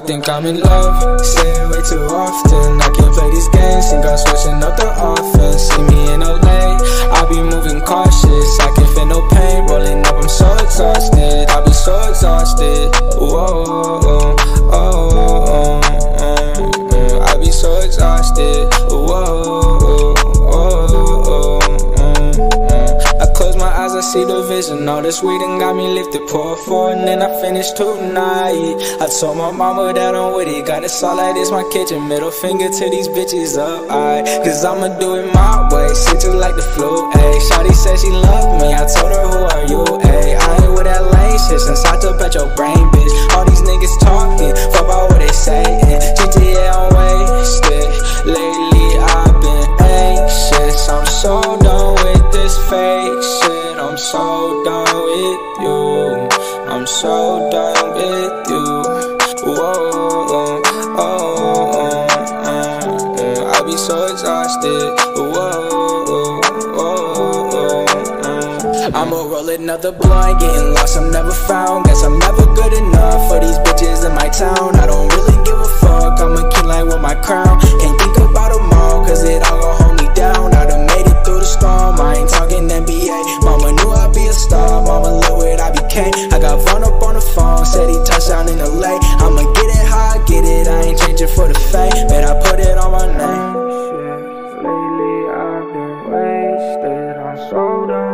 think I'm in love. Say it way too often. I can't play these games, think I'm switching up the offense. See me in LA, I be moving cautious. I can't feel no pain, rolling up, I'm so exhausted. I be so exhausted. Whoa, I be so exhausted. I see the vision, all this weed and got me lifted, pour four and then I finished tonight. I told my mama that I'm with it, got it all like this my kitchen, middle finger to these bitches up, cause I'ma do it my way, shit just like the flu, ayy. Shawty said she loved me, I told her who are you, ayy. I ain't with that lame shit, since I took at your brain, bitch. All these niggas talking, fuck about what they saying, GTA I'm wasted, lately I've been anxious. I'm so done with this fake shit, I'm so done with you, I'm so done with you. Whoa, I be so exhausted. I'ma roll another blunt, getting lost, I'm never found. Guess I'm never good enough for these bitches in my town. I don't really give a fuck, I'm a king like with my crown. Can't think about them all, cause it all gon' hold me down. I done made it through the storm, I ain't talking NBA. Mama knew I'd be a star, mama look what I became. I got Vaughn up on the phone, said he touched down in LA. I'ma get it how I get it, I ain't changing for the fame, but I put it on my name. Lately I've been wasted, I'm so done